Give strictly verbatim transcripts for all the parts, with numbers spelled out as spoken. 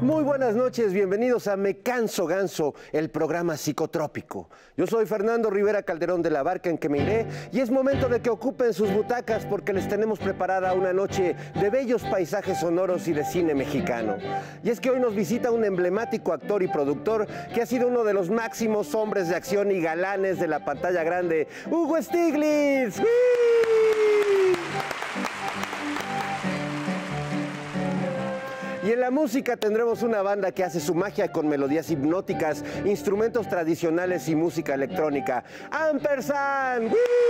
Muy buenas noches, bienvenidos a Me Canso Ganso, el programa psicotrópico. Yo soy Fernando Rivera Calderón de la Barca en que me iré y es momento de que ocupen sus butacas porque les tenemos preparada una noche de bellos paisajes sonoros y de cine mexicano. Y es que hoy nos visita un emblemático actor y productor que ha sido uno de los máximos hombres de acción y galanes de la pantalla grande, Hugo Stiglitz. ¡Wii! Y en la música tendremos una banda que hace su magia con melodías hipnóticas, instrumentos tradicionales y música electrónica. ¡Ampersand!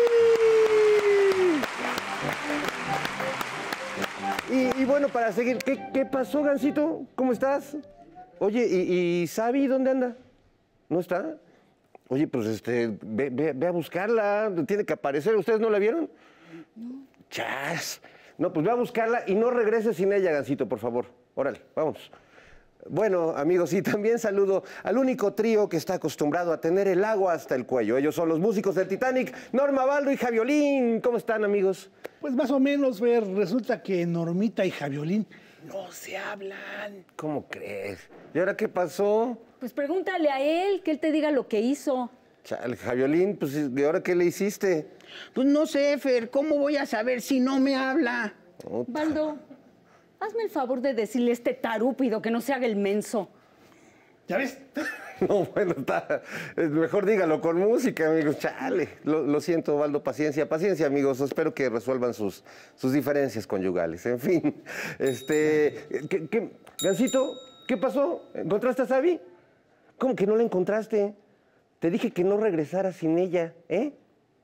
Y, y bueno, para seguir, ¿qué, qué pasó, Gansito? ¿Cómo estás? Oye, ¿y, y Sabi dónde anda? ¿No está? Oye, pues este, ve, ve, ve a buscarla, tiene que aparecer. ¿Ustedes no la vieron? No. Chas. No, pues ve a buscarla y no regreses sin ella, Gansito, por favor. Órale, vamos. Bueno, amigos, y también saludo al único trío que está acostumbrado a tener el agua hasta el cuello. Ellos son los músicos del Titanic, Norma Baldo y Javiolín. ¿Cómo están, amigos? Pues más o menos, ver, resulta que Normita y Javiolín no se hablan. ¿Cómo crees? ¿Y ahora qué pasó? Pues pregúntale a él, que él te diga lo que hizo. Chale, Javiolín, pues, ¿y ahora qué le hiciste? Pues no sé, Fer, ¿cómo voy a saber si no me habla? Oh, Baldo, hazme el favor de decirle a este tarúpido que no se haga el menso. ¿Ya ves? No, bueno, está, mejor dígalo con música, amigos. Chale, lo, lo siento, Baldo, paciencia, paciencia, amigos. Espero que resuelvan sus, sus diferencias conyugales. En fin, este, ¿qué, qué, Gansito, ¿qué pasó? ¿Encontraste a Sabi? ¿Cómo que no la encontraste? Te dije que no regresara sin ella, ¿eh?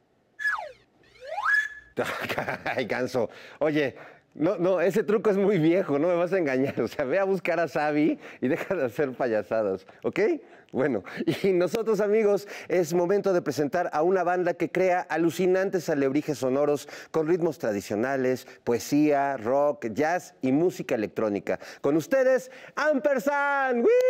Ay, Ganso. Oye, no, no, ese truco es muy viejo, no me vas a engañar. O sea, ve a buscar a Sabi y deja de hacer payasadas, ¿ok? Bueno, y nosotros, amigos, es momento de presentar a una banda que crea alucinantes alebrijes sonoros con ritmos tradicionales, poesía, rock, jazz y música electrónica. Con ustedes, Ampersand. ¡Wii!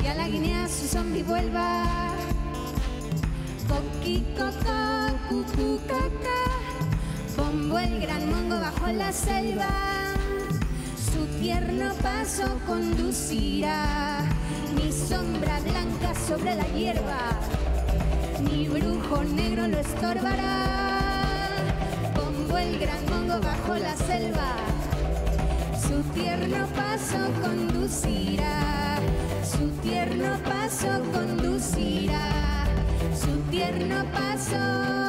a la guinea su zombie vuelva. Coqui, coco, cucú, caca. Bombo el gran mongo bajo la selva. Su tierno paso conducirá. Mi sombra blanca sobre la hierba. Mi brujo negro lo estorbará. Bombo el gran mongo bajo la selva. Su tierno paso conducirá. Su tierno paso conducirá. Su tierno paso.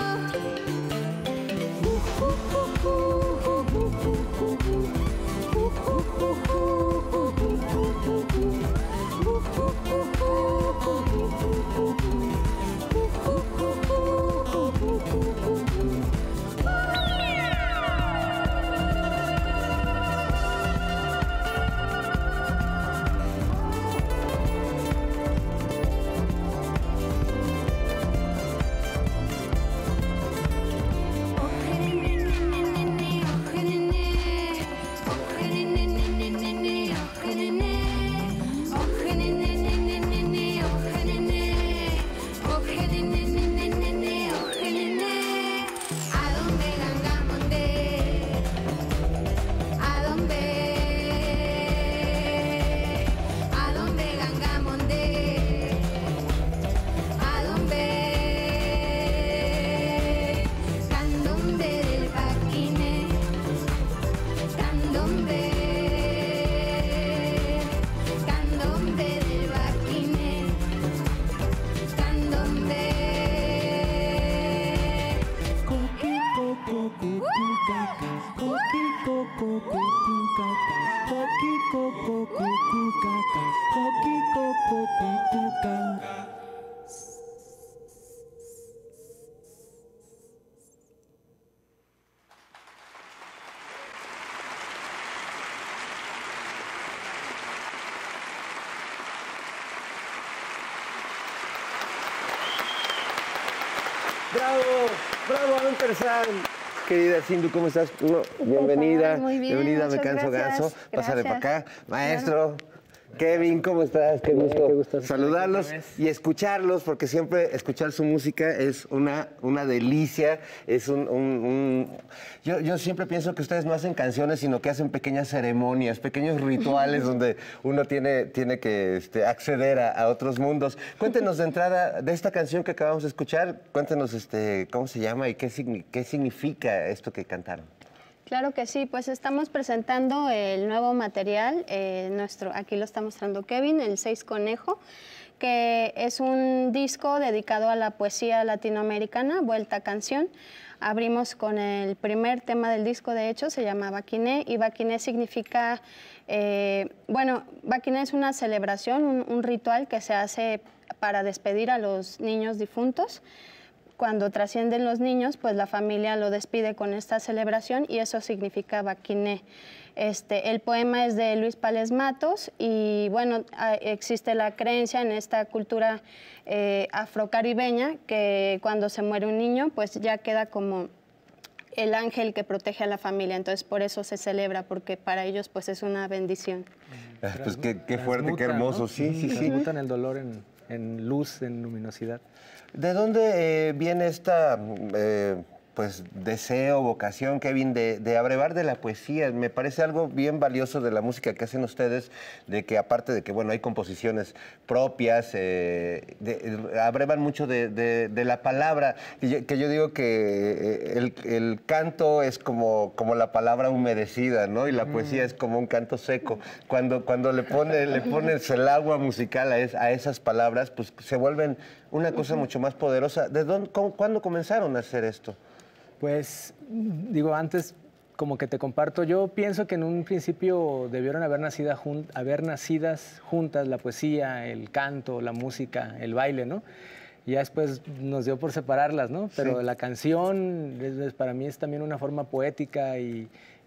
¡Bravo! ¡Bravo, Hunter San! Querida Sindu, ¿cómo estás? No, bienvenida. Muy bien, bienvenida, me muchas canso gracias. ganso. Pásale para Gracias. acá. Maestro. Kevin, ¿cómo estás? Qué gusto, qué gusto saludarlos estar aquí otra vez. y escucharlos, porque siempre escuchar su música es una, una delicia, es un... un- un- Yo, yo siempre pienso que ustedes no hacen canciones, sino que hacen pequeñas ceremonias, pequeños rituales donde uno tiene, tiene que este, acceder a, a otros mundos. Cuéntenos de entrada de esta canción que acabamos de escuchar, cuéntenos este, cómo se llama y qué, signi- qué significa esto que cantaron. Claro que sí, pues estamos presentando el nuevo material, eh, nuestro, aquí lo está mostrando Kevin, el Seis Conejo, que es un disco dedicado a la poesía latinoamericana, Vuelta a Canción. Abrimos con el primer tema del disco, de hecho, se llama Baquiné, y Baquiné significa, eh, bueno, Baquiné es una celebración, un, un ritual que se hace para despedir a los niños difuntos. Cuando trascienden los niños, pues la familia lo despide con esta celebración y eso significa Baquiné. Este, el poema es de Luis Pález Matos y bueno, a, existe la creencia en esta cultura eh, afrocaribeña que cuando se muere un niño, pues ya queda como el ángel que protege a la familia. Entonces por eso se celebra, porque para ellos pues es una bendición. Ah, Pues qué, qué fuerte, qué Transmutan, hermoso, ¿no? sí, sí, sí. Transmutan el dolor en, en luz, en luminosidad. ¿De dónde eh, viene esta, eh, pues, deseo, vocación, Kevin, de, de abrevar de la poesía? Me parece algo bien valioso de la música que hacen ustedes, de que aparte de que, bueno, hay composiciones propias, eh, de- abrevan mucho de, de- de la palabra, y yo- que yo digo que eh, el, el canto es como, como la palabra humedecida, ¿no? Y la poesía es como un canto seco. Cuando, cuando le, pone, le pones el agua musical a, es- a esas palabras, pues se vuelven una cosa mucho más poderosa. ¿De dónde, cómo- cuándo comenzaron a hacer esto? Pues, digo, antes, como que te comparto, yo pienso que en un principio debieron haber, nacida jun- haber nacidas juntas la poesía, el canto, la música, el baile, ¿no? Y ya después nos dio por separarlas, ¿no? Pero Sí. la canción, es- es- para mí es también una forma poética y,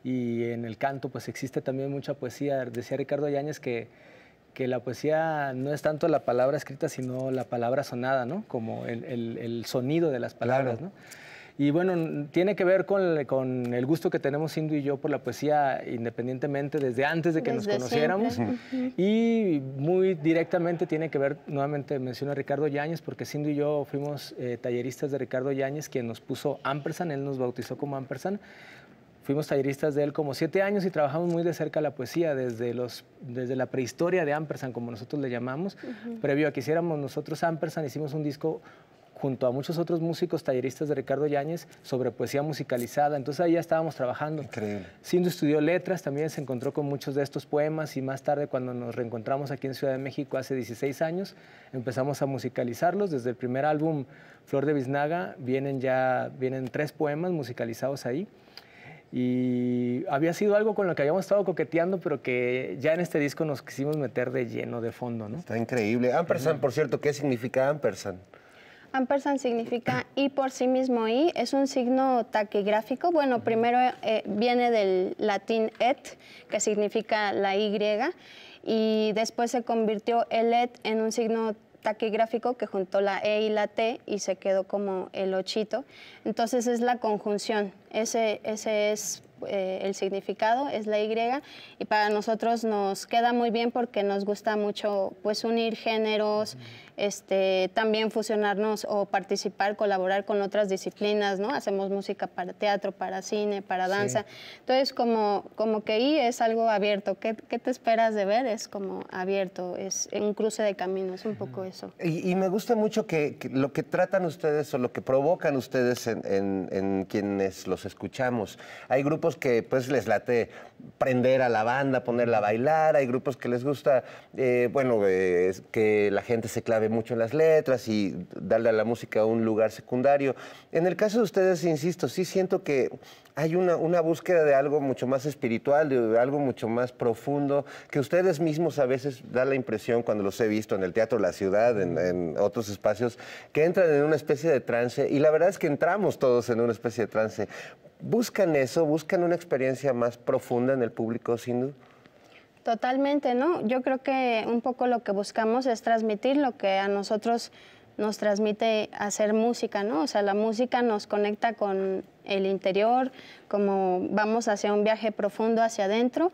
y en el canto pues existe también mucha poesía. Decía Ricardo Yáñez que, que la poesía no es tanto la palabra escrita, sino la palabra sonada, ¿no? Como el, el- el sonido de las palabras, Claro. ¿no? Y bueno, tiene que ver con, con el gusto que tenemos Sindu y yo por la poesía independientemente desde antes de que Desde nos conociéramos. siempre. Y muy directamente tiene que ver, nuevamente menciono a Ricardo Yáñez, porque Sindu y yo fuimos eh, talleristas de Ricardo Yáñez, quien nos puso Ampersand, él nos bautizó como Ampersand. Fuimos talleristas de él como siete años y trabajamos muy de cerca la poesía, desde, los, desde la prehistoria de Ampersand, como nosotros le llamamos. Uh-huh. Previo a que hiciéramos nosotros Ampersand, hicimos un disco junto a muchos otros músicos talleristas de Ricardo Yáñez sobre poesía musicalizada. Entonces ahí ya estábamos trabajando. Increíble. Sindu estudió letras, también se encontró con muchos de estos poemas y más tarde cuando nos reencontramos aquí en Ciudad de México hace dieciséis años, empezamos a musicalizarlos. Desde el primer álbum, Flor de Biznaga, vienen ya vienen tres poemas musicalizados ahí. Y había sido algo con lo que habíamos estado coqueteando, pero que ya en este disco nos quisimos meter de lleno, de fondo, ¿no? Está increíble. Ampersand, por cierto, ¿qué significa Ampersand? Ampersand significa y por sí mismo y, es un signo taquigráfico. Bueno, primero eh, viene del latín et, que significa la Y, y después se convirtió el et en un signo taquigráfico que juntó la E y la T y se quedó como el ochito. Entonces es la conjunción, ese, ese es eh, el significado, es la Y, y para nosotros nos queda muy bien porque nos gusta mucho pues unir géneros, este, también fusionarnos o participar, colaborar con otras disciplinas, ¿no? Hacemos música para teatro, para cine, para danza. Sí. Entonces, como, como que ahí es algo abierto. ¿Qué, ¿Qué te esperas de ver? Es como abierto, es un cruce de caminos, un poco eso. Y, y me gusta mucho que, que lo que tratan ustedes o lo que provocan ustedes en, en, en quienes los escuchamos. Hay grupos que pues les late prender a la banda, ponerla a bailar. Hay grupos que les gusta, eh, bueno, eh, que la gente se clave mucho en las letras y darle a la música un lugar secundario. En el caso de ustedes, insisto, sí siento que hay una, una búsqueda de algo mucho más espiritual, de algo mucho más profundo, que ustedes mismos a veces dan la impresión, cuando los he visto en el Teatro La Ciudad, en, en otros espacios, que entran en una especie de trance, y la verdad es que entramos todos en una especie de trance. ¿Buscan eso? ¿Buscan una experiencia más profunda en el público, Sindu? Totalmente, ¿no? Yo creo que un poco lo que buscamos es transmitir lo que a nosotros nos transmite hacer música, ¿no? O sea, la música nos conecta con el interior, como vamos hacia un viaje profundo hacia adentro,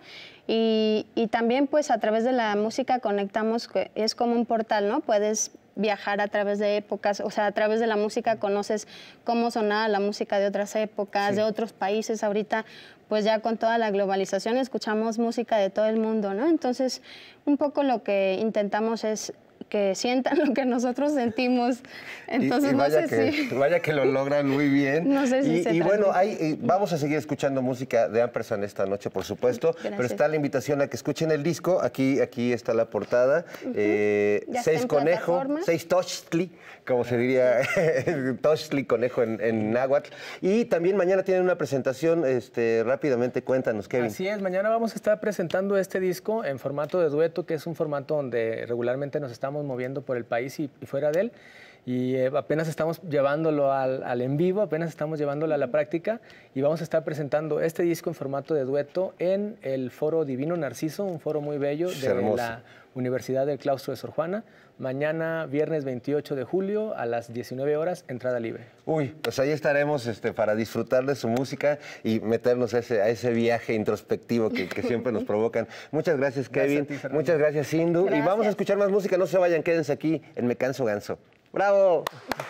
y, y también pues a través de la música conectamos, es como un portal, ¿no? Puedes viajar a través de épocas, o sea, a través de la música conoces cómo sonaba la música de otras épocas, sí, de otros países. Ahorita, pues ya con toda la globalización escuchamos música de todo el mundo, ¿no? Entonces, un poco lo que intentamos es que sientan lo que nosotros sentimos. Entonces, y, y vaya, no sé que, si... vaya que lo logran muy bien. No sé si y, se y bueno, hay, y vamos a seguir escuchando música de Ampersand esta noche, por supuesto. Gracias. Pero está la invitación a que escuchen el disco. Aquí, aquí está la portada. Uh-huh. eh, seis conejo, seis tochtli, como se diría, tochtli, conejo en, en náhuatl. Y también mañana tienen una presentación. Este, rápidamente, cuéntanos, Kevin. Así es, mañana vamos a estar presentando este disco en formato de dueto, que es un formato donde regularmente nos estamos moviendo por el país y, y fuera de él, y eh, apenas estamos llevándolo al, al en vivo, apenas estamos llevándolo a la práctica, y vamos a estar presentando este disco en formato de dueto en el Foro Divino Narciso, un foro muy bello de hermoso. La Universidad del Claustro de Sor Juana. Mañana, viernes veintiocho de julio, a las diecinueve horas, entrada libre. Uy, pues ahí estaremos este, para disfrutar de su música y meternos a ese, a ese viaje introspectivo que, que siempre nos provocan. Muchas gracias, Kevin. Gracias a ti, Muchas gracias, Sindu. Gracias. Y vamos a escuchar más música. No se vayan, quédense aquí en Me Canso Ganso. ¡Bravo!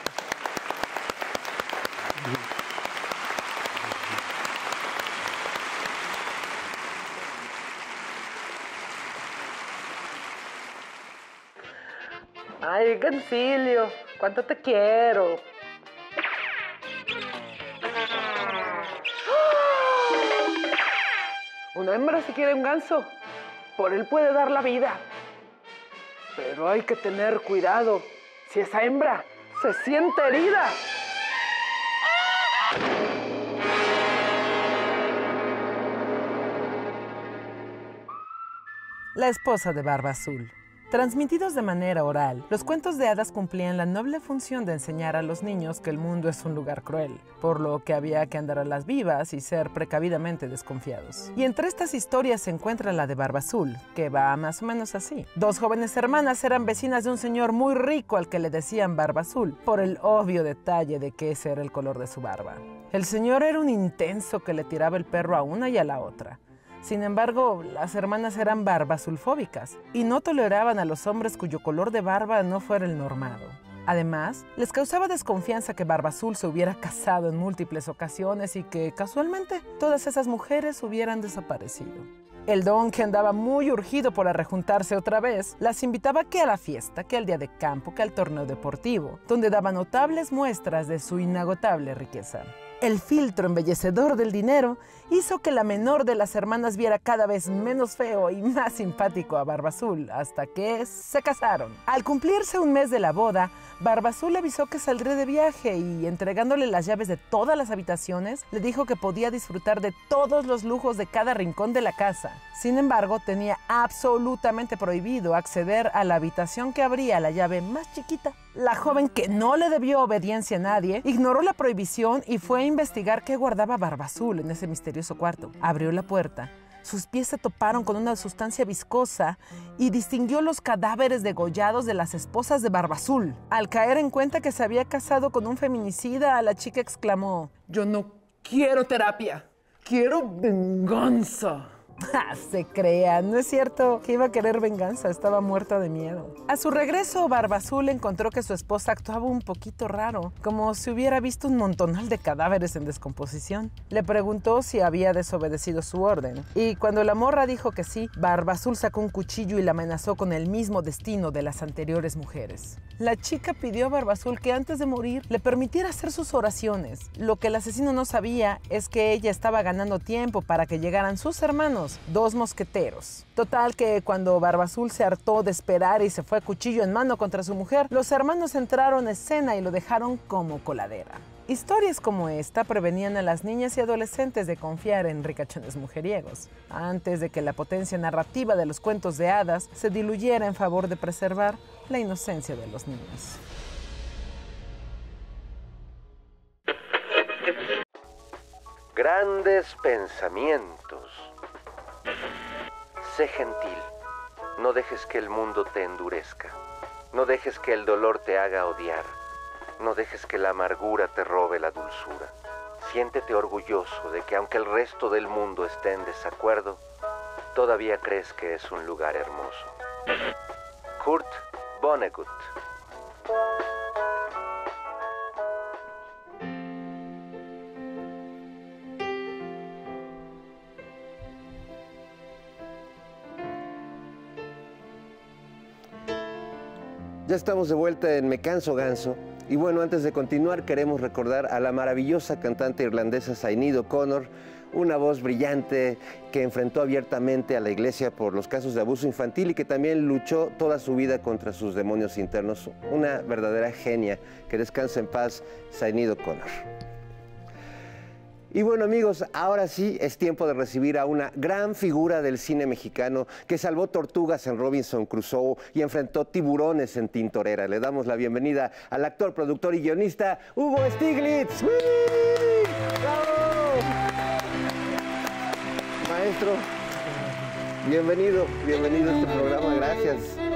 Ay, Gancilio, cuánto te quiero. Una hembra si quiere un ganso, por él puede dar la vida. Pero hay que tener cuidado si esa hembra se siente herida. La esposa de Barba Azul. Transmitidos de manera oral, los cuentos de hadas cumplían la noble función de enseñar a los niños que el mundo es un lugar cruel, por lo que había que andar a las vivas y ser precavidamente desconfiados. Y entre estas historias se encuentra la de Barba Azul, que va más o menos así. Dos jóvenes hermanas eran vecinas de un señor muy rico al que le decían Barba Azul, por el obvio detalle de que ese era el color de su barba. El señor era un intenso que le tiraba el perro a una y a la otra. Sin embargo, las hermanas eran barbazulfóbicas y no toleraban a los hombres cuyo color de barba no fuera el normado. Además, les causaba desconfianza que Barba Azul se hubiera casado en múltiples ocasiones y que, casualmente, todas esas mujeres hubieran desaparecido. El don, que andaba muy urgido por arrejuntarse otra vez, las invitaba que a la fiesta, que al día de campo, que al torneo deportivo, donde daba notables muestras de su inagotable riqueza. El filtro embellecedor del dinero hizo que la menor de las hermanas viera cada vez menos feo y más simpático a Barba Azul, hasta que se casaron. Al cumplirse un mes de la boda, Barba Azul le avisó que saldría de viaje y, entregándole las llaves de todas las habitaciones, le dijo que podía disfrutar de todos los lujos de cada rincón de la casa. Sin embargo, tenía absolutamente prohibido acceder a la habitación que abría la llave más chiquita. La joven, que no le debió obediencia a nadie, ignoró la prohibición y fue a investigar qué guardaba Barba Azul en ese misterioso cuarto. Abrió la puerta. Sus pies se toparon con una sustancia viscosa y distinguió los cadáveres degollados de las esposas de Barba Azul. Al caer en cuenta que se había casado con un feminicida, la chica exclamó: Yo no quiero terapia, quiero venganza. Ah, se crea, no es cierto que iba a querer venganza, estaba muerta de miedo. A su regreso, Barba Azul encontró que su esposa actuaba un poquito raro, como si hubiera visto un montonal de cadáveres en descomposición. Le preguntó si había desobedecido su orden, y cuando la morra dijo que sí, Barba Azul sacó un cuchillo y la amenazó con el mismo destino de las anteriores mujeres. La chica pidió a Barba Azul que antes de morir le permitiera hacer sus oraciones. Lo que el asesino no sabía es que ella estaba ganando tiempo para que llegaran sus hermanos, dos mosqueteros. Total que cuando Barba Azul se hartó de esperar y se fue cuchillo en mano contra su mujer, los hermanos entraron a escena y lo dejaron como coladera. Historias como esta prevenían a las niñas y adolescentes de confiar en ricachones mujeriegos, antes de que la potencia narrativa de los cuentos de hadas se diluyera en favor de preservar la inocencia de los niños. Grandes pensamientos. Sé gentil, no dejes que el mundo te endurezca, no dejes que el dolor te haga odiar, no dejes que la amargura te robe la dulzura. Siéntete orgulloso de que aunque el resto del mundo esté en desacuerdo, todavía crees que es un lugar hermoso. Kurt Vonnegut. Ya estamos de vuelta en Me Canso Ganso. Y bueno, antes de continuar, queremos recordar a la maravillosa cantante irlandesa Sinéad O'Connor, una voz brillante que enfrentó abiertamente a la iglesia por los casos de abuso infantil y que también luchó toda su vida contra sus demonios internos. Una verdadera genia. Que descanse en paz, Sinéad O'Connor. Y bueno, amigos, ahora sí es tiempo de recibir a una gran figura del cine mexicano que salvó tortugas en Robinson Crusoe y enfrentó tiburones en Tintorera. Le damos la bienvenida al actor, productor y guionista Hugo Stiglitz. ¡Uy! ¡Bravo! Maestro, bienvenido, bienvenido a este programa, gracias.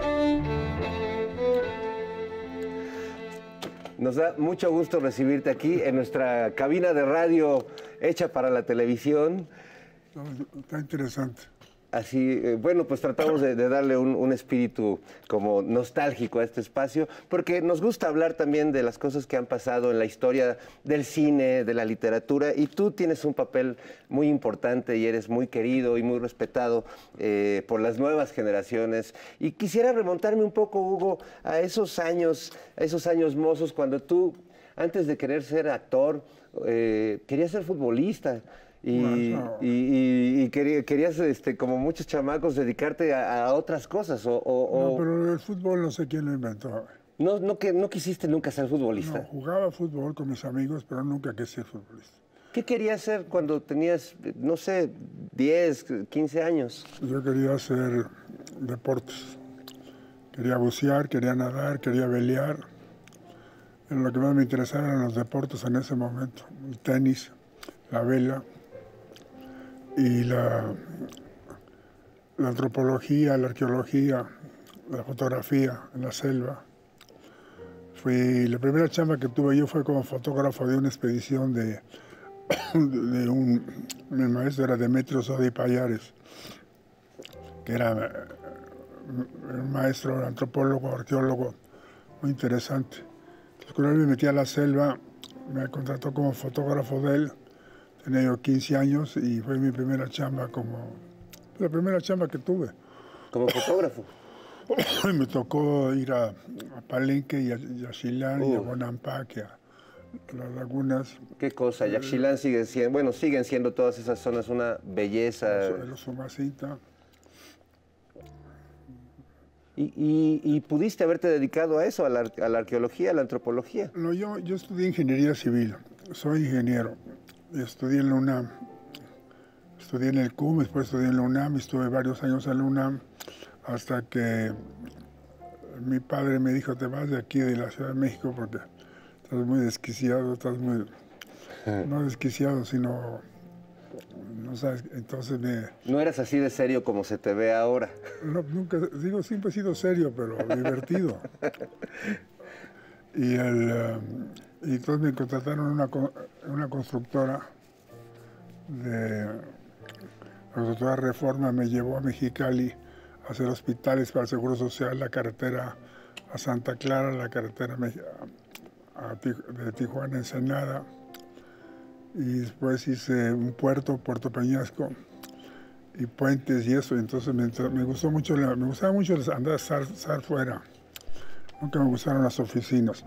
Nos da mucho gusto recibirte aquí en nuestra cabina de radio hecha para la televisión. Está interesante. Así, eh, bueno, pues tratamos de, de darle un, un espíritu como nostálgico a este espacio, porque nos gusta hablar también de las cosas que han pasado en la historia del cine, de la literatura, y tú tienes un papel muy importante y eres muy querido y muy respetado eh, por las nuevas generaciones. Y quisiera remontarme un poco, Hugo, a esos años, a esos años mozos, cuando tú, antes de querer ser actor, eh, querías ser futbolista. Y, Bueno, y, y, y quería- querías, este, como muchos chamacos, dedicarte a, a otras cosas. O, o- No, o- pero el fútbol no sé quién lo inventó. no, no, que, no quisiste nunca ser futbolista. No, jugaba fútbol con mis amigos, pero nunca quise ser futbolista. ¿Qué querías hacer cuando tenías, no sé, diez, quince años? Yo quería hacer deportes. Quería bucear, quería nadar, quería velear. Pero lo que más me interesaba eran los deportes en ese momento. El tenis, la vela y la, la antropología, la arqueología, la fotografía en la selva. Fui, la primera chamba que tuve yo fue como fotógrafo de una expedición de, de un... Mi maestro era Demetrio Sodi Pallares, que era un maestro, antropólogo, arqueólogo, muy interesante. Entonces, cuando él me metí a la selva, me contrató como fotógrafo de él. Tenía yo quince años y fue mi primera chamba como... La primera chamba que tuve. ¿Como fotógrafo? Me tocó ir a, a Palenque y a Yaxchilán y a Bonampak, a las lagunas. ¿Qué cosa? Yaxchilán sigue siendo... Bueno, siguen siendo todas esas zonas una belleza. Los, los Sumacita. ¿Y, y, y pudiste haberte dedicado a eso, a la, a la arqueología, a la antropología? No, yo, yo estudié ingeniería civil, soy ingeniero. Estudié en la UNAM, estudié en el C U M, después estudié en la UNAM, estuve varios años en la UNAM, hasta que mi padre me dijo, te vas de aquí, de la Ciudad de México, porque estás muy desquiciado, estás muy... No desquiciado, sino... No sabes, entonces me... No eras así de serio como se te ve ahora. No, nunca, digo, siempre he sido serio, pero divertido. Y, el, um, y entonces me contrataron una, una constructora de... La constructora Reforma me llevó a Mexicali a hacer hospitales para el Seguro Social, la carretera a Santa Clara, la carretera a, a, de Tijuana a Ensenada. Y después hice un puerto, Puerto Peñasco, y puentes y eso. Entonces me, me gustó mucho, la, me gustaba mucho andar, estar, estar fuera. Nunca me gustaron las oficinas.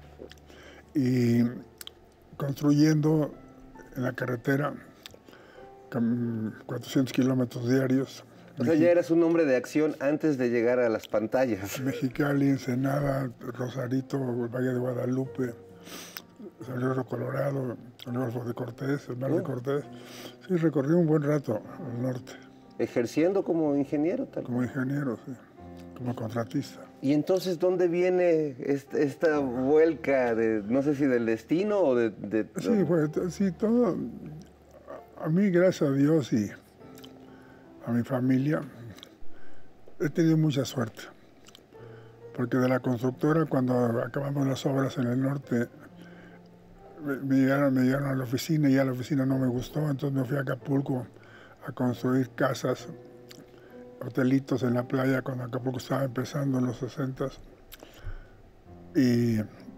Y construyendo en la carretera cuatrocientos kilómetros diarios. O sea, ya eras un hombre de acción antes de llegar a las pantallas. Mexicali, Ensenada, Rosarito, el Valle de Guadalupe, San Luis Colorado, el Golfo de Cortés, el Mar de Cortés. Sí, recorrí un buen rato al norte. ¿Ejerciendo como ingeniero? Tal. Como ingeniero, sí. Como contratista. ¿Y entonces dónde viene esta, esta vuelca de, no sé si del destino o de...? de sí, fue, sí, todo... A mí, gracias a Dios y a mi familia, he tenido mucha suerte. Porque de la constructora, cuando acabamos las obras en el norte, me llegaron, me llegaron a la oficina y a la oficina no me gustó, entonces me fui a Acapulco a construir casas, hotelitos en la playa cuando Acapulco estaba empezando en los sesentas. Y,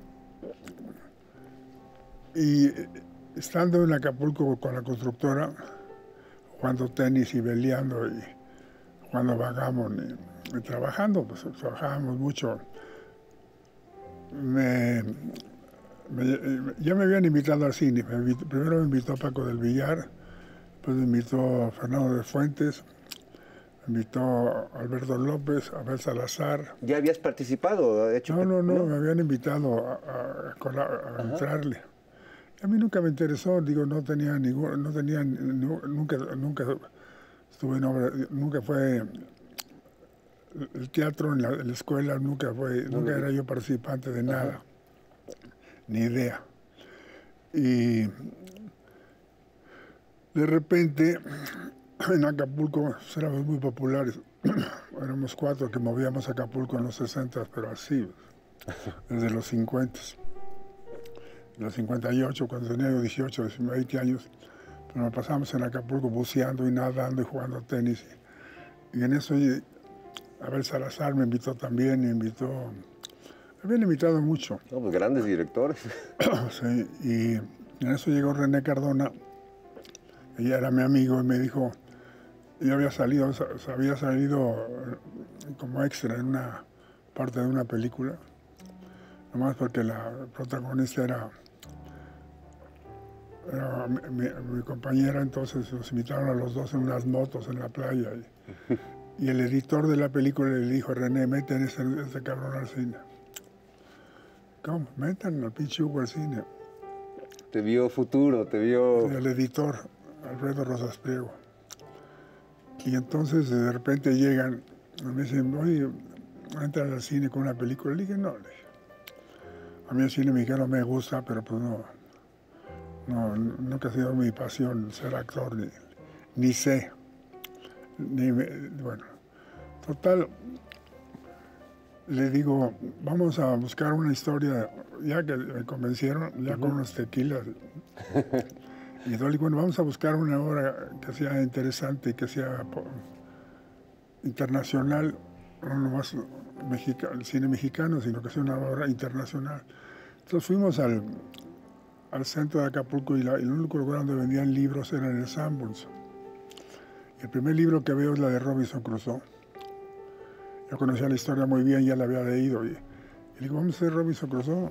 y estando en Acapulco con la constructora, jugando tenis y veleando y jugando vagamon y, y trabajando, pues trabajábamos mucho. Me, Me, ya me habían invitado al cine. Me invitó, primero me invitó Paco del Villar, después me invitó Fernando de Fuentes, me invitó Alberto López, Abel Salazar. ¿Ya habías participado? De hecho, no, no, no, no, me habían invitado a, a, a, a entrarle. A mí nunca me interesó, digo, no tenía ningún, no tenía, nunca, nunca estuve en obra, nunca fue el teatro en la, en la escuela, nunca fue, no, nunca no, era yo participante de nada. Ajá. Ni idea. Y de repente, en Acapulco éramos muy populares. Éramos cuatro que movíamos Acapulco en los sesentas, pero así, desde los cincuenta. En los cincuenta y ocho, cuando tenía yo dieciocho, veinte años, pues nos pasamos en Acapulco buceando y nadando y jugando tenis. Y en eso Abel Salazar me invitó también, me invitó... Me habían invitado mucho. No, pues grandes directores. Sí, y en eso llegó René Cardona, ella era mi amigo, y me dijo, yo había salido, había salido como extra en una parte de una película, nomás porque la protagonista era, era mi, mi, mi compañera, entonces nos invitaron a los dos en unas motos en la playa. Y, y el editor de la película le dijo a René, meten ese, ese cabrón al cine. ¿Cómo? Metan al pinche Hugo al cine. Te vio futuro, te vio... El editor, Alfredo Rosas Priego. Y entonces de repente llegan, me dicen, oye, entrar al cine con una película. Le dije, no, le dije, a mí el cine mexicano me gusta, pero pues no, no, nunca ha sido mi pasión ser actor, ni, ni sé, ni me, bueno, total, le digo, vamos a buscar una historia, ya que me convencieron, ya uh-huh. con unos tequilas. Y yo le digo, bueno, vamos a buscar una obra que sea interesante y que sea internacional, no nomás mexica, el cine mexicano, sino que sea una obra internacional. Entonces fuimos al, al centro de Acapulco y, la, y el único lugar donde vendían libros era en el Sanborns. El primer libro que veo es la de Robinson Crusoe. Yo conocía la historia muy bien, ya la había leído. Y, y le digo, vamos a hacer Robinson Crusoe.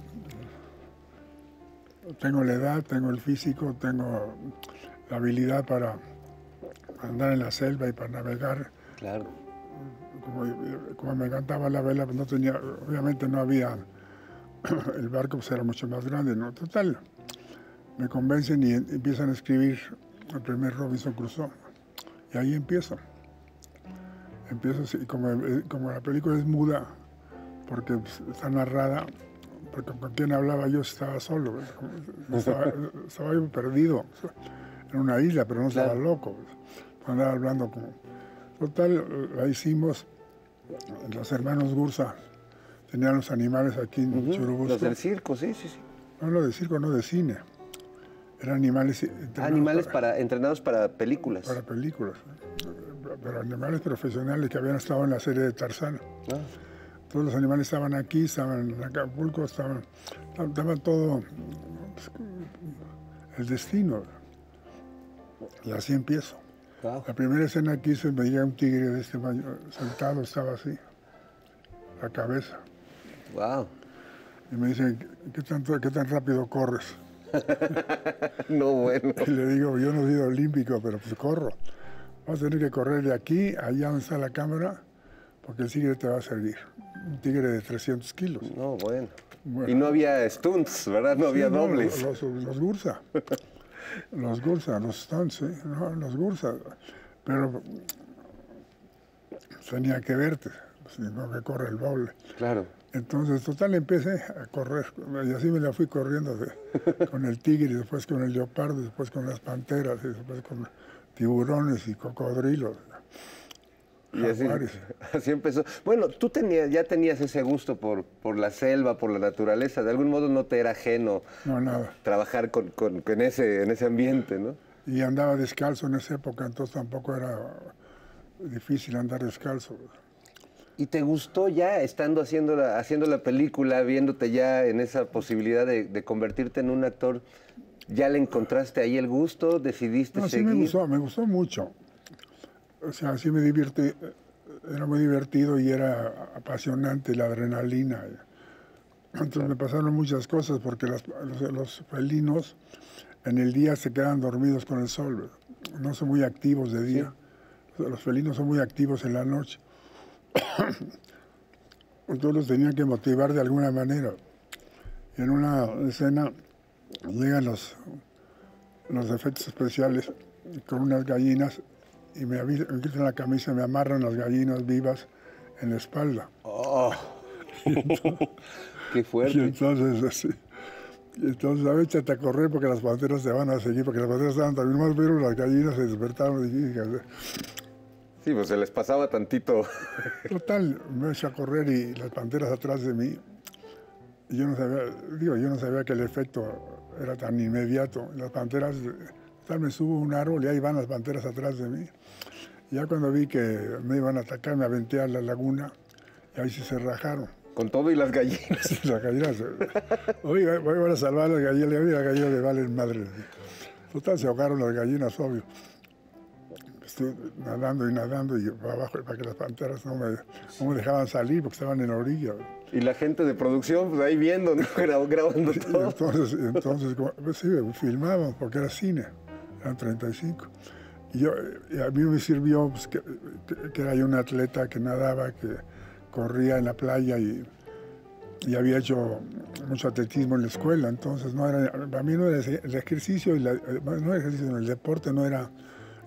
Tengo la edad, tengo el físico, tengo la habilidad para andar en la selva y para navegar. Claro. Como, como me encantaba la vela, pues no tenía, obviamente no había, el barco pues era mucho más grande, ¿no? Total, me convencen y empiezan a escribir el primer Robinson Crusoe. Y ahí empiezo. Empiezo, y como, como la película es muda, porque pues, está narrada, porque con quien hablaba yo estaba solo, estaba, estaba yo perdido en una isla, pero no estaba claro. loco, andaba hablando como... Total, la hicimos, los hermanos Gursa tenían los animales aquí en uh-huh. Churubusco. Los del circo, sí, sí, sí. No, lo de circo, no de cine. Eran animales entrenados Animales para, para, entrenados para películas. Para películas, pero animales profesionales que habían estado en la serie de Tarzán. Ah. Todos los animales estaban aquí, estaban en Acapulco, estaban, estaban todo pues, el destino. Y así empiezo. Wow. La primera escena que hice me veía un tigre de este tamaño, sentado, estaba así, la cabeza. Wow. Y me dicen, ¿qué tan, qué tan rápido corres? No, bueno. Y le digo, yo no he sido olímpico, pero pues corro. Vas a tener que correr de aquí, allá donde está la cámara, porque el tigre te va a servir. Un tigre de trescientos kilos. No, bueno. bueno. Y no había stunts, ¿verdad? No sí, había no, dobles. Los, los, los Gursa. Los Gursa, los stunts, ¿eh? No, los Gursa. Pero tenía que verte, sino que corre el doble. Claro. Entonces, total, empecé a correr. Y así me la fui corriendo de, con el tigre, después con el leopardo, después con las panteras, y después con tiburones y cocodrilos. Y así, así empezó. Bueno, tú tenías, ya tenías ese gusto por, por la selva, por la naturaleza. De algún modo no te era ajeno no, nada. trabajar con, con, con ese, en ese ambiente, ¿no? Y andaba descalzo en esa época, entonces tampoco era difícil andar descalzo. ¿Y te gustó ya estando haciendo la, haciendo la película, viéndote ya en esa posibilidad de, de convertirte en un actor? ¿Ya le encontraste ahí el gusto? ¿Decidiste no, seguir? Sí, me gustó, me gustó mucho. O sea, sí me divertí, era muy divertido y era apasionante la adrenalina. Entonces me pasaron muchas cosas porque las, los, los felinos en el día se quedan dormidos con el sol, no son muy activos de día. Sí. Los felinos son muy activos en la noche. Entonces los tenían que motivar de alguna manera. Y en una escena llegan los, los efectos especiales con unas gallinas y me, me quitan la camisa y me amarran las gallinas vivas en la espalda. Oh. entonces, ¡Qué fuerte! Y entonces, así, y entonces, a ver, échate a correr porque las panteras te van a seguir, porque las panteras estaban también más, pero las gallinas se despertaron y dije, sí, pues se les pasaba tantito. Total, me eché a correr y las panteras atrás de mí. Y yo no sabía, digo, yo no sabía que el efecto era tan inmediato. Las panteras, tal, me subo a un árbol y ahí van las panteras atrás de mí. Y ya cuando vi que me iban a atacar, me aventé a la laguna y ahí sí se rajaron. Con todo y las gallinas. Las gallinas. Oye, voy a salvar a las gallinas, y las gallinas le valen madre. Total, se ahogaron las gallinas, obvio. Estuve nadando y nadando y para abajo para que las panteras no me, no me dejaban salir porque estaban en la orilla. Y la gente de producción, pues ahí viendo, ¿no? grabando todo. Entonces, entonces pues, sí, filmábamos porque era cine, eran treinta y cinco. Y, yo, y a mí me sirvió pues, que, que, que era yo un atleta que nadaba, que corría en la playa y, y había hecho mucho atletismo en la escuela. Entonces, no era, para mí no era el ejercicio, y la, no era el ejercicio, el deporte no era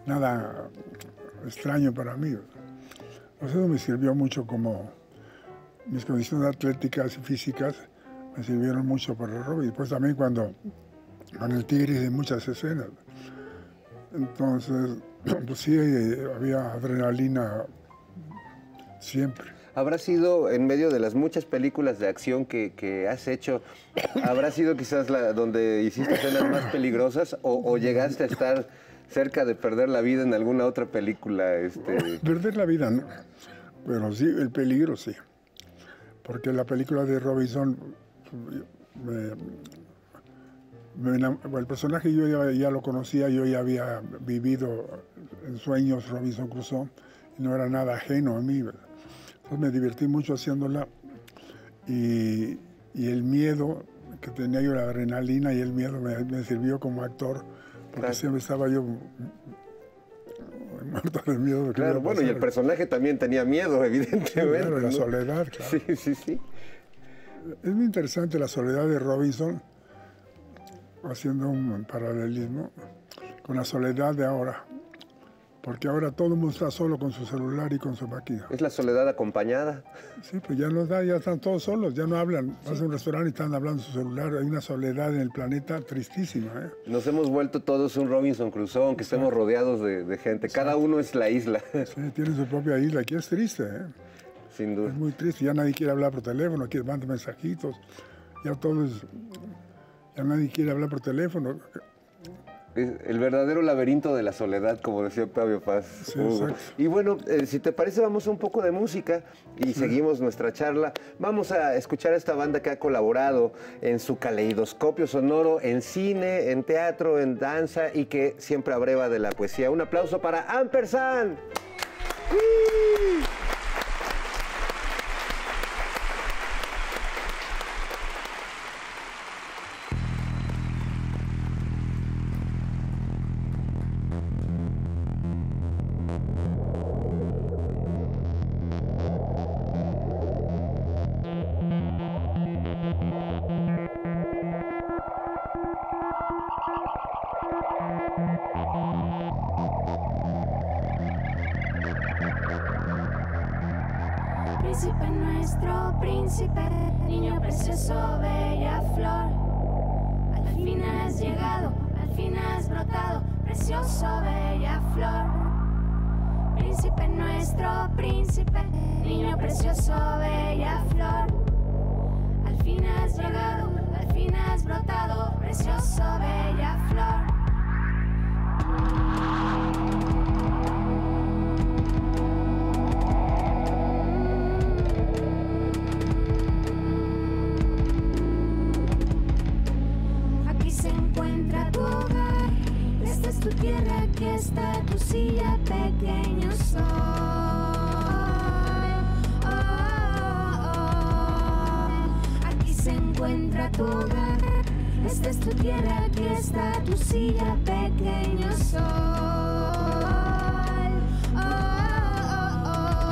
nada extraño para mí. Pues eso me sirvió mucho como, mis condiciones atléticas y físicas me sirvieron mucho para el Robinson. Después también cuando con el Tigre hice muchas escenas. Entonces, pues sí, había adrenalina siempre. ¿Habrá sido, en medio de las muchas películas de acción que, que has hecho, habrá sido quizás la, donde hiciste escenas más peligrosas o, o llegaste a estar cerca de perder la vida en alguna otra película? Este... Perder la vida, no. Pero sí, el peligro sí. Porque la película de Robinson, me, me enam... el personaje yo ya, ya lo conocía, yo ya había vivido en sueños Robinson Crusoe y no era nada ajeno a mí, ¿verdad? Entonces me divertí mucho haciéndola y, y el miedo que tenía yo, la adrenalina y el miedo me, me sirvió como actor, porque claro. siempre estaba yo muerto de miedo. De claro, bueno, y el personaje también tenía miedo, evidentemente. Sí, claro, la ¿no? soledad, claro. Sí, sí, sí. Es muy interesante la soledad de Robinson, haciendo un paralelismo con la soledad de ahora. Porque ahora todo el mundo está solo con su celular y con su máquina. Es la soledad acompañada. Sí, pues ya no da, ya están todos solos, ya no hablan. Vas a un restaurante y están hablando en su celular. Hay una soledad en el planeta tristísima, ¿eh? Nos hemos vuelto todos un Robinson Crusoe, aunque estemos rodeados de, de gente. Cada Exacto. uno es la isla. Sí, tiene su propia isla. Aquí es triste, ¿eh? Sin duda. Es muy triste. Ya nadie quiere hablar por teléfono, quiere mandar mensajitos. Ya todos, ya nadie quiere hablar por teléfono. El verdadero laberinto de la soledad, como decía Octavio Paz. Sí, exacto. Y bueno, eh, si te parece, vamos a un poco de música y sí. seguimos nuestra charla. Vamos a escuchar a esta banda que ha colaborado en su caleidoscopio sonoro, en cine, en teatro, en danza y que siempre abreva de la poesía. Un aplauso para Ampersand. ¡Sí! Príncipe nuestro, príncipe, niño precioso, bella flor. Al fin has llegado, al fin has brotado, precioso, bella flor. Príncipe nuestro, príncipe, niño precioso, bella flor. Al fin has llegado, al fin has brotado, precioso, bella flor. Tu tierra, aquí está tu silla, pequeño soy. Oh, oh, oh. Aquí se encuentra tu hogar. Esta es tu tierra, aquí está tu silla, pequeño soy. Oh, oh, oh.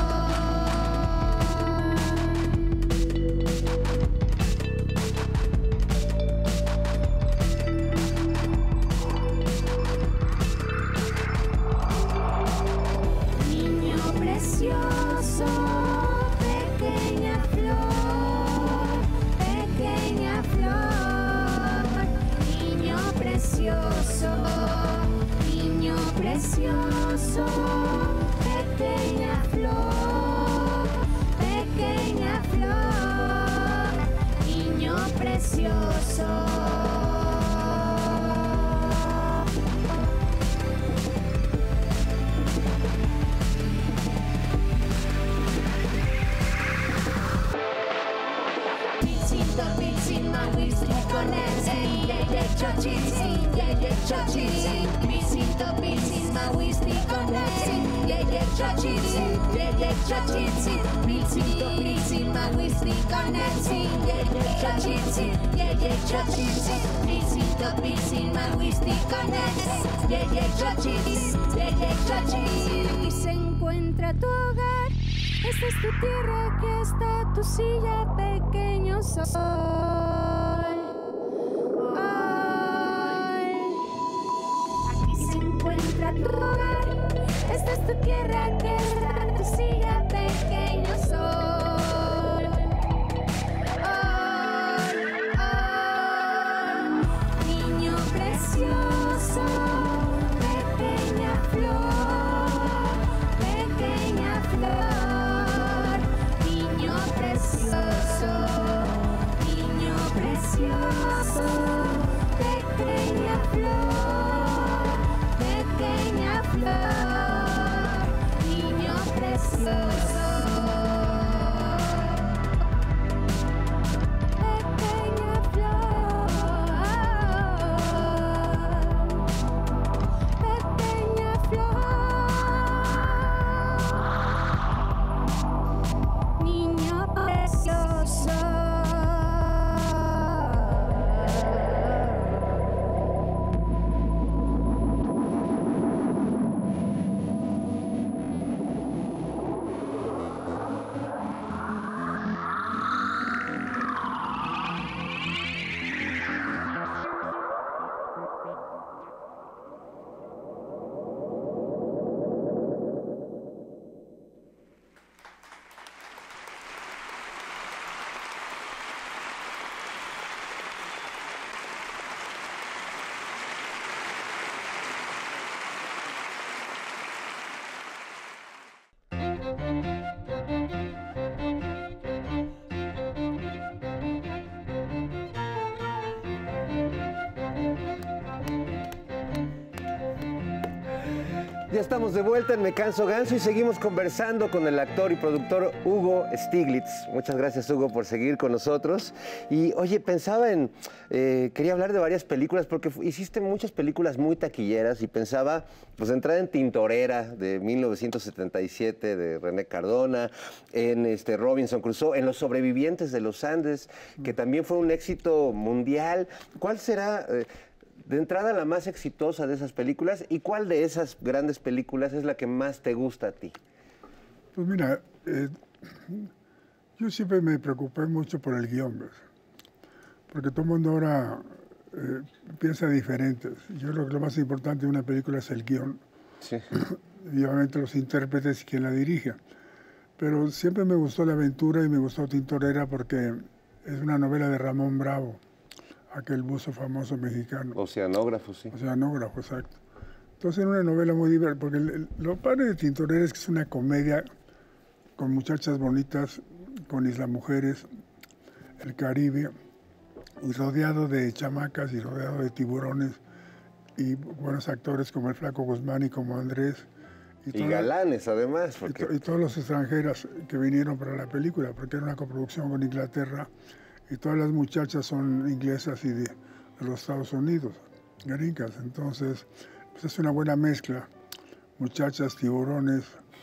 Pequeña flor, pequeña flor, niño precioso, niño precioso, pequeña flor, pequeña flor, niño precioso. Aquí se encuentra tu hogar. Esta es tu tierra, aquí está tu silla, pequeño soy. Tu hogar, esta es tu tierra, que está tu silla, pequeño soy. precioso, pequeña flor, pequeña flor, niño precioso. Pequeña flor, pequeña flor, niño precioso. Ya estamos de vuelta en Me Canso Ganso y seguimos conversando con el actor y productor Hugo Stiglitz. Muchas gracias, Hugo, por seguir con nosotros. Y, oye, pensaba en... Eh, quería hablar de varias películas porque hiciste muchas películas muy taquilleras y pensaba, pues, entrar en Tintorera de mil novecientos setenta y siete de René Cardona, en este, Robinson Crusoe, en Los Sobrevivientes de los Andes, que también fue un éxito mundial. ¿Cuál será... Eh, de entrada, la más exitosa de esas películas, ¿y cuál de esas grandes películas es la que más te gusta a ti? Pues mira, eh, yo siempre me preocupé mucho por el guión, ¿ves? Porque todo el mundo ahora eh, piensa diferente. Yo creo que lo más importante de una película es el guión. Sí. Y obviamente los intérpretes y quien la dirige. Pero siempre me gustó La Aventura y me gustó Tintorera porque es una novela de Ramón Bravo, aquel buzo famoso mexicano. Oceanógrafo, sí. Oceanógrafo, exacto. Entonces era una novela muy divertida, porque el, el, lo padre de Tintorera es que es una comedia con muchachas bonitas, con isla mujeres, el Caribe, y rodeado de chamacas y rodeado de tiburones, y buenos actores como el Flaco Guzmán y como Andrés. Y, y galanes, además. Porque... Y, to, y todos los extranjeros que vinieron para la película, porque era una coproducción con Inglaterra, y todas las muchachas son inglesas y de, de los Estados Unidos, gringas. Entonces, pues es una buena mezcla. Muchachas, tiburones,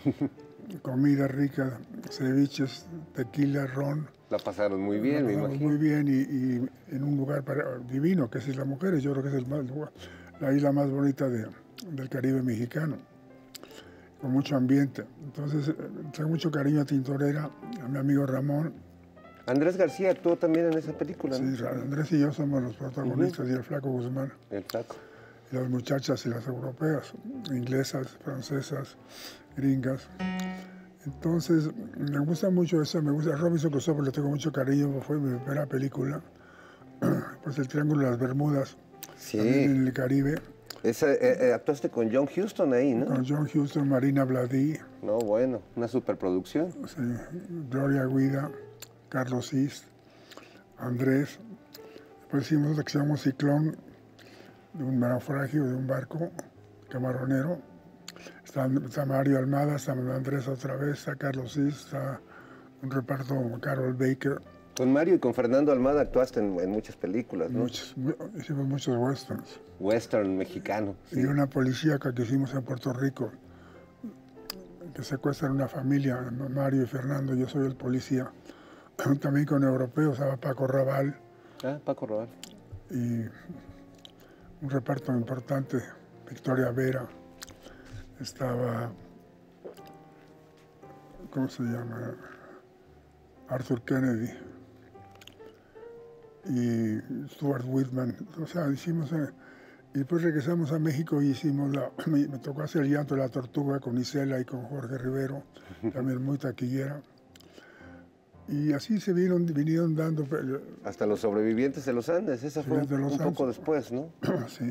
comida rica, ceviches, tequila, ron. La pasaron muy bien, me imagino. Muy bien y, y en un lugar para, divino, que es Isla Mujeres. Yo creo que es el más, la isla más bonita de, del Caribe mexicano, con mucho ambiente. Entonces, tengo mucho cariño a Tintorera, a mi amigo Ramón. Andrés García actuó también en esa película, ¿no? Sí, Andrés y yo somos los protagonistas, uh-huh. Y el Flaco Guzmán. El Flaco. Y las muchachas y las europeas, inglesas, francesas, gringas. Entonces, me gusta mucho eso, me gusta Robinson Crusoe, porque le tengo mucho cariño, fue mi primera película. Pues el Triángulo de las Bermudas, sí. También en el Caribe. Esa, eh, eh, actuaste con John Huston ahí, ¿no? Con John Huston, Marina Bladí. No, bueno, una superproducción. Sí, Gloria Guida, Carlos Ist, Andrés. Después hicimos otra que se llama Ciclón, de un naufragio de un barco camaronero. Está, está Mario Almada, está Andrés otra vez, está Carlos Ist, está un reparto Carol Baker. Con Mario y con Fernando Almada actuaste en, en muchas películas, ¿no? Muchos, hicimos muchos westerns. Western mexicano. Sí. Y una policíaca que hicimos en Puerto Rico, que secuestran una familia, Mario y Fernando, yo soy el policía. También con europeos, estaba Paco Raval. Ah, Paco Raval. Y un reparto importante, Victoria Vera, estaba, ¿cómo se llama? Arthur Kennedy y Stuart Whitman. O sea, hicimos, eh, y después regresamos a México y hicimos la, me, me tocó hacer El Llanto de la Tortuga con Isela y con Jorge Rivero, también muy taquillera. Y así se vieron, vinieron dando... Hasta Los Sobrevivientes de los Andes, esa fue un, un Andes. Poco después, ¿no? Sí.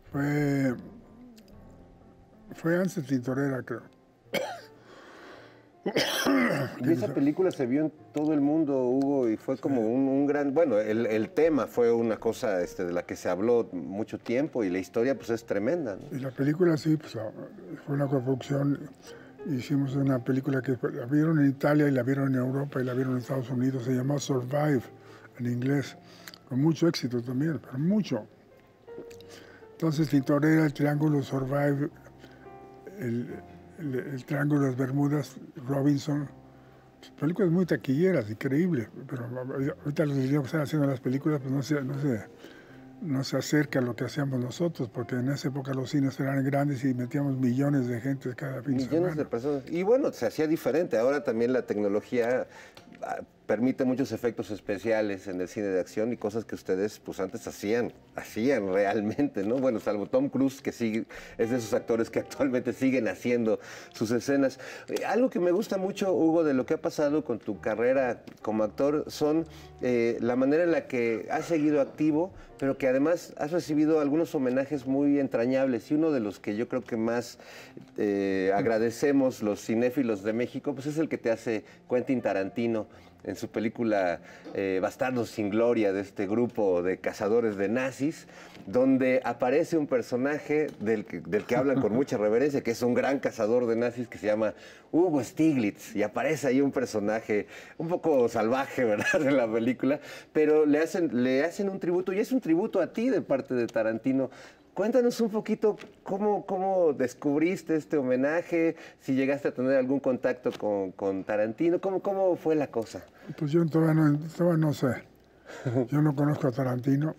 Fue, fue antes de Tintorera, creo. Y esa película se vio en todo el mundo, Hugo, y fue como un, un gran... Bueno, el, el tema fue una cosa este, de la que se habló mucho tiempo y la historia pues es tremenda, ¿no? Y la película sí, pues fue una coproducción. Hicimos una película que la vieron en Italia y la vieron en Europa y la vieron en Estados Unidos. Se llamó Survive, en inglés, con mucho éxito también, pero mucho. Entonces Tintorera, el Triángulo, Survive, el, el, el Triángulo de las Bermudas, Robinson, películas muy taquilleras, increíbles, pero ahorita los niños que están haciendo las películas pues no se, no, se, no se acerca a lo que hacíamos nosotros, porque en esa época los cines eran grandes y metíamos millones de gente cada fin de semana. Millones de personas. Y bueno, se hacía diferente. Ahora también la tecnología permite muchos efectos especiales en el cine de acción y cosas que ustedes pues antes hacían, hacían realmente, ¿no? Bueno, salvo Tom Cruise, que sigue, es de esos actores que actualmente siguen haciendo sus escenas. Eh, algo que me gusta mucho, Hugo, de lo que ha pasado con tu carrera como actor, son eh, la manera en la que has seguido activo, pero que además has recibido algunos homenajes muy entrañables, y uno de los que yo creo que más eh, agradecemos los cinéfilos de México, pues es el que te hace Quentin Tarantino en su película eh, Bastardos sin Gloria, de este grupo de cazadores de nazis, donde aparece un personaje del que, del que hablan con mucha reverencia, que es un gran cazador de nazis que se llama Hugo Stiglitz, y aparece ahí un personaje un poco salvaje, ¿verdad?, en la película, pero le hacen, le hacen un tributo, y es un tributo a ti de parte de Tarantino. Cuéntanos un poquito cómo, cómo descubriste este homenaje, si llegaste a tener algún contacto con, con Tarantino, ¿cómo, cómo fue la cosa? Pues yo todavía no, todavía no sé. Yo no conozco a Tarantino.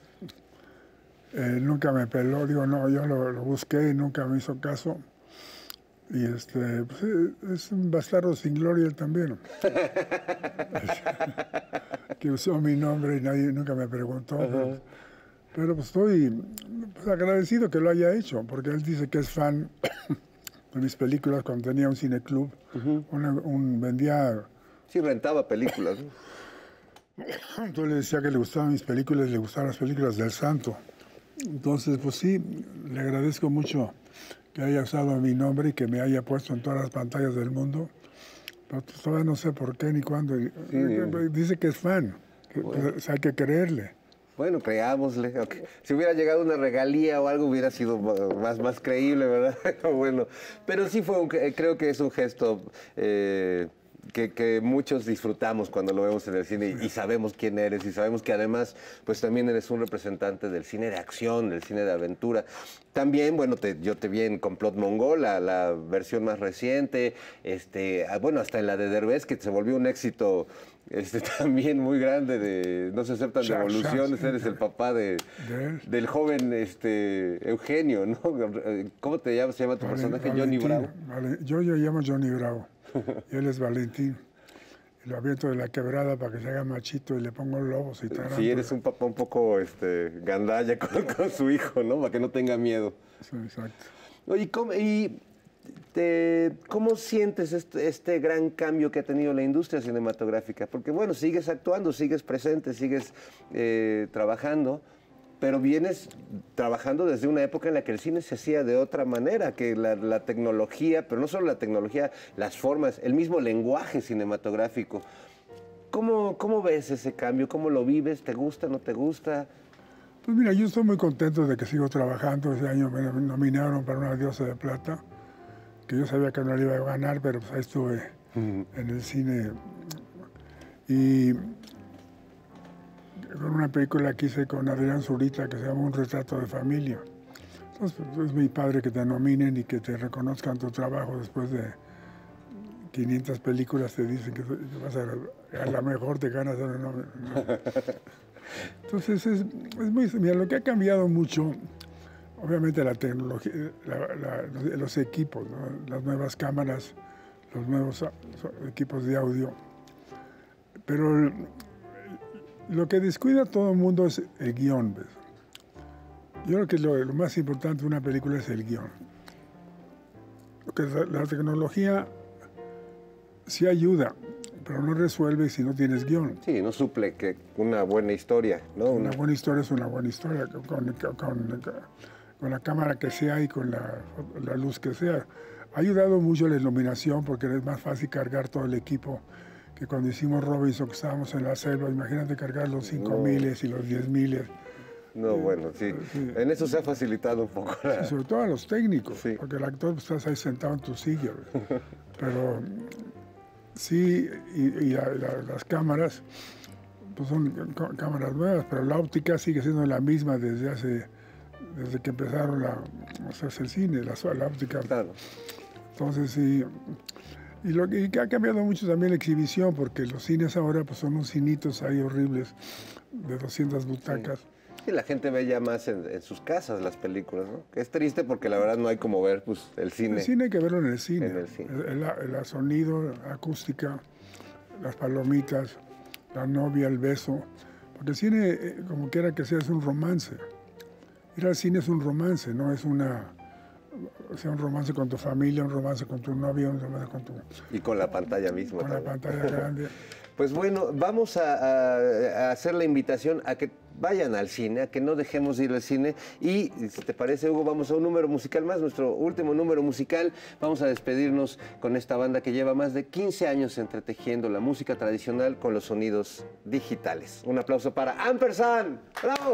Eh, nunca me peló, digo, no, yo lo, lo busqué y nunca me hizo caso. Y este, pues, es un bastardo sin gloria también. Que usó mi nombre y nadie nunca me preguntó. Uh-huh. Pero pues estoy pues, agradecido que lo haya hecho, porque él dice que es fan de mis películas cuando tenía un cineclub. Uh-huh. Una, un, vendía... Sí, rentaba películas, ¿no? Entonces le decía que le gustaban mis películas y le gustaban las películas del Santo. Entonces, pues sí, le agradezco mucho que haya usado mi nombre y que me haya puesto en todas las pantallas del mundo. Pero pues, todavía no sé por qué ni cuándo. Sí. Dice que es fan, que, bueno. Pues, hay que creerle. Bueno, creámosle. Okay. Si hubiera llegado una regalía o algo hubiera sido más, más creíble, ¿verdad? Bueno, pero sí fue un, creo que es un gesto eh, que, que muchos disfrutamos cuando lo vemos en el cine y, y sabemos quién eres y sabemos que además pues también eres un representante del cine de acción, del cine de aventura. También, bueno, te, yo te vi en Complot Mongol, la, la versión más reciente, este, bueno, hasta en la de Derbez, que se volvió un éxito este, también muy grande de No se aceptan Char, devoluciones, Char, eres el papá de, de del joven este, Eugenio, ¿no? ¿Cómo te llamas? ¿Se llama tu vale, personaje? Valentín, Johnny Bravo. Vale. Yo, yo llamo Johnny Bravo, y él es Valentín. Y lo aviento de la quebrada para que se haga machito y le pongo lobos y tal. Sí, eres un papá un poco este, gandalla con, con su hijo, ¿no? Para que no tenga miedo. Sí, exacto. Oye, ¿cómo, y te, ¿cómo sientes este, este gran cambio que ha tenido la industria cinematográfica? Porque, bueno, sigues actuando, sigues presente, sigues eh, trabajando, pero vienes trabajando desde una época en la que el cine se hacía de otra manera, que la, la tecnología, pero no solo la tecnología, las formas, el mismo lenguaje cinematográfico. ¿Cómo, cómo ves ese cambio? ¿Cómo lo vives? ¿Te gusta, no te gusta? Pues mira, yo estoy muy contento de que sigo trabajando. Este año me nominaron para una Diosa de Plata, que yo sabía que no la iba a ganar, pero pues ahí estuve uh-huh. en el cine. Y con una película que hice con Adrián Zurita que se llama Un retrato de familia. Entonces, pues, es mi padre que te nominen y que te reconozcan tu trabajo después de quinientas películas, te dicen que vas a, a la mejor te ganas una no, no. Entonces, es, es muy... Mira, lo que ha cambiado mucho, obviamente la tecnología, la, la, los equipos, ¿no? Las nuevas cámaras, los nuevos equipos de audio, pero lo que descuida todo el mundo es el guión, ¿ves? Yo creo que lo, lo más importante de una película es el guión. Porque la, la tecnología sí ayuda, pero no resuelve si no tienes guión. Sí, no suple que una buena historia, ¿no? Una buena historia es una buena historia, con, con, con, con la cámara que sea y con la, la luz que sea. Ha ayudado mucho la iluminación porque es más fácil cargar todo el equipo que cuando hicimos Robinson, que estábamos en la selva. Imagínate cargar los cinco miles y los diez miles. No, bueno, sí. sí. En eso se ha facilitado un poco. La... Sí, sobre todo a los técnicos, sí. porque el actor pues, estás ahí sentado en tu silla. Pero sí, y, y la, la, las cámaras, pues son cámaras nuevas, pero la óptica sigue siendo la misma desde hace, desde que empezaron a hacerse el cine, la, la óptica. Claro. Entonces sí, y, lo, y que ha cambiado mucho también la exhibición, porque los cines ahora pues son unos cinitos ahí horribles de doscientas butacas. Sí. Sí, la gente ve ya más en, en sus casas las películas, ¿no? Que es triste porque la verdad no hay como ver pues, el cine. El cine hay que verlo en el cine. En el cine. El, el, el sonido, la acústica, las palomitas, la novia, el beso. Porque el cine, como quiera que sea, es un romance. Ir al cine es un romance, no es una... O sea, un romance con tu familia, un romance con tu novia, un romance con tu... Y con la pantalla misma. Con también. la pantalla grande. Pues bueno, vamos a, a, a hacer la invitación a que vayan al cine, a que no dejemos de ir al cine. Y si te parece, Hugo, vamos a un número musical más, nuestro último número musical. Vamos a despedirnos con esta banda que lleva más de quince años entretejiendo la música tradicional con los sonidos digitales. Un aplauso para Ampersand. ¡Bravo!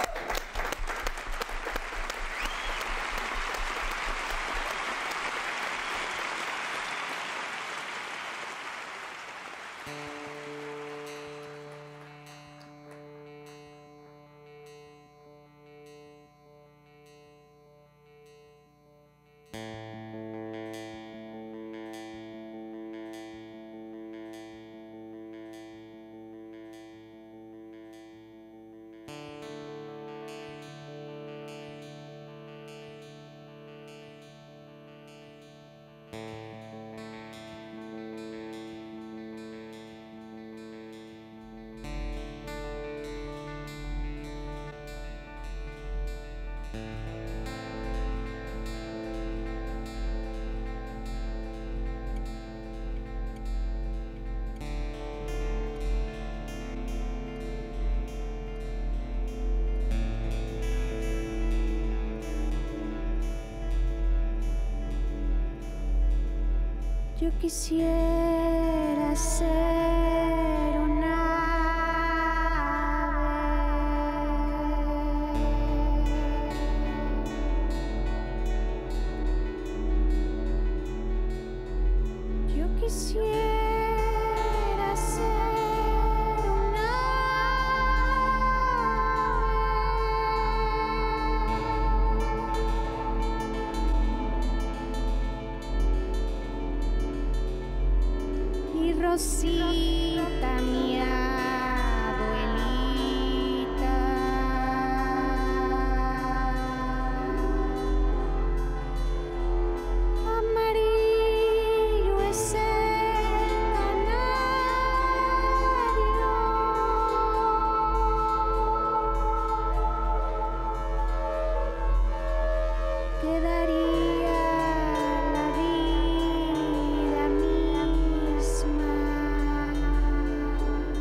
Yo quisiera ser una ave. Yo quisiera ser una ave. Rosita, mi abuelita, amarillo es el canario, quedaría la vida misma.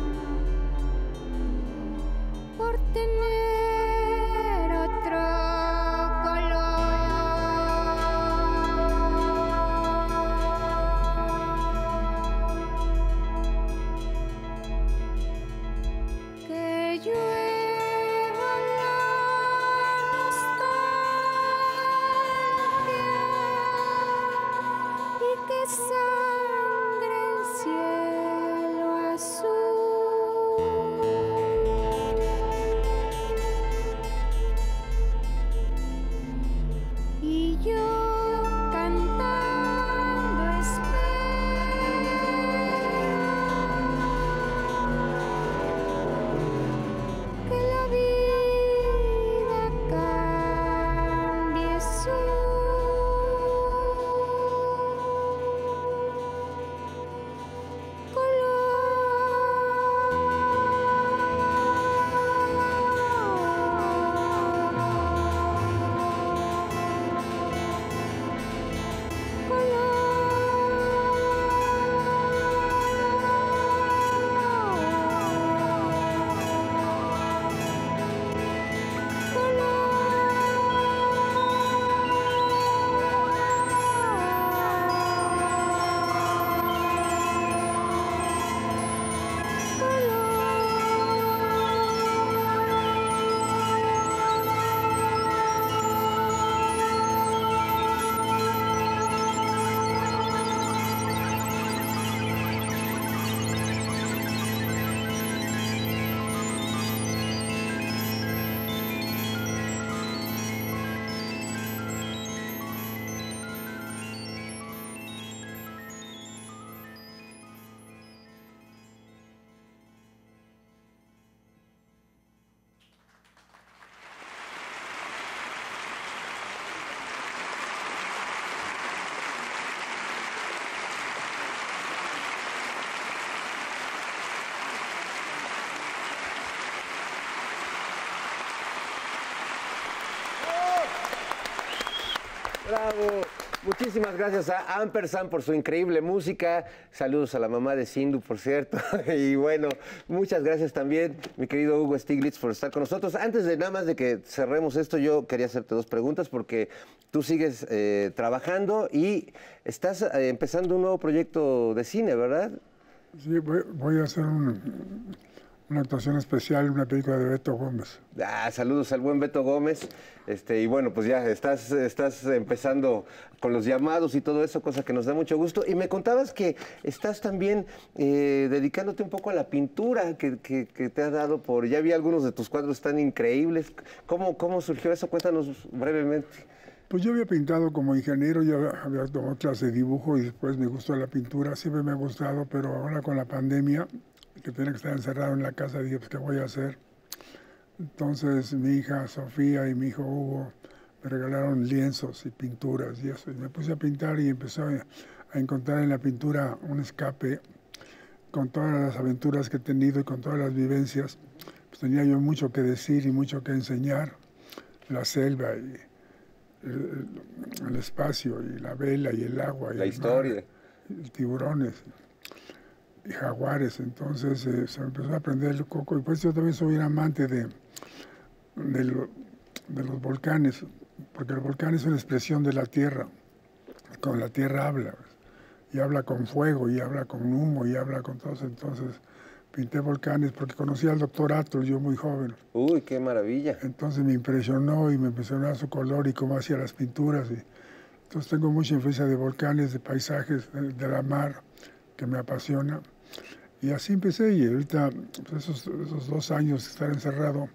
Bravo. Muchísimas gracias a Ampersand por su increíble música. Saludos a la mamá de Sindu, por cierto. Y bueno, muchas gracias también, mi querido Hugo Stiglitz, por estar con nosotros. Antes de nada más de que cerremos esto, yo quería hacerte dos preguntas porque tú sigues eh, trabajando y estás eh, empezando un nuevo proyecto de cine, ¿verdad? Sí, voy, voy a hacer un, una actuación especial, una película de Beto Gómez. Ah, saludos al buen Beto Gómez. Este, y bueno, pues ya estás, estás empezando con los llamados y todo eso, cosa que nos da mucho gusto. Y me contabas que estás también eh, dedicándote un poco a la pintura que, que, que te ha dado por... Ya vi algunos de tus cuadros tan increíbles. ¿Cómo, cómo surgió eso? Cuéntanos brevemente. Pues yo había pintado como ingeniero, yo había tomado clase de dibujo y después me gustó la pintura. Siempre me ha gustado, pero ahora con la pandemia, que tenía que estar encerrado en la casa, dije, pues, ¿qué voy a hacer? Entonces mi hija Sofía y mi hijo Hugo me regalaron lienzos y pinturas y eso. Y me puse a pintar y empecé a encontrar en la pintura un escape con todas las aventuras que he tenido y con todas las vivencias. Pues tenía yo mucho que decir y mucho que enseñar. La selva y el, el espacio y la vela y el agua. Y la el historia. Mar, y tiburones y jaguares. Entonces eh, se me empezó a aprender el coco. Y pues yo también soy un amante de... De, lo, de los volcanes, porque el volcán es una expresión de la tierra, con la tierra habla, y habla con fuego, y habla con humo, y habla con todo. Entonces pinté volcanes porque conocí al doctor Atl, yo muy joven. Uy, qué maravilla. Entonces me impresionó y me impresionó su color y cómo hacía las pinturas. Y, entonces tengo mucha influencia de volcanes, de paisajes, de, de la mar, que me apasiona. Y así empecé, y ahorita, pues esos, esos dos años de estar encerrado,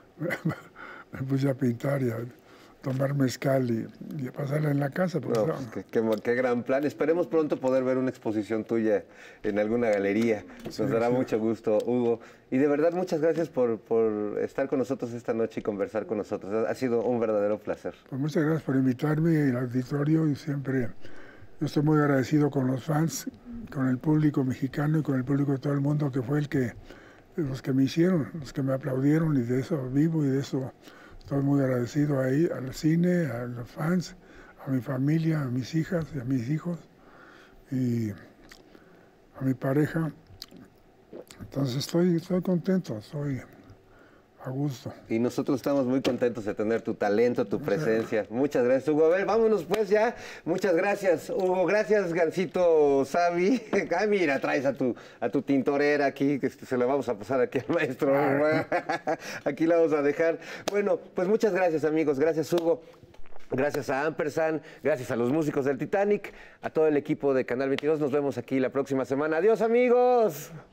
me puse a pintar y a tomar mezcal y, y a pasarla en la casa. Pues, no, pues, qué, qué, qué gran plan. Esperemos pronto poder ver una exposición tuya en alguna galería. Nos sí, dará sí. mucho gusto, Hugo. Y de verdad, muchas gracias por, por estar con nosotros esta noche y conversar con nosotros. Ha sido un verdadero placer. Pues muchas gracias por invitarme al auditorio y siempre yo estoy muy agradecido con los fans, con el público mexicano y con el público de todo el mundo que fue el que los que me hicieron, los que me aplaudieron, y de eso vivo y de eso estoy muy agradecido ahí, al cine, a los fans, a mi familia, a mis hijas y a mis hijos y a mi pareja. Entonces estoy, estoy contento, estoy a gusto. Y nosotros estamos muy contentos de tener tu talento, tu presencia. Muchas gracias, Hugo. A ver, vámonos pues ya. Muchas gracias, Hugo. Gracias, Gansito Savi. Ah, mira, traes a tu, a tu tintorera aquí, que se la vamos a pasar aquí al maestro. Aquí la vamos a dejar. Bueno, pues muchas gracias, amigos. Gracias, Hugo. Gracias a Ampersand, gracias a los músicos del Titanic, a todo el equipo de Canal veintidós. Nos vemos aquí la próxima semana. Adiós, amigos.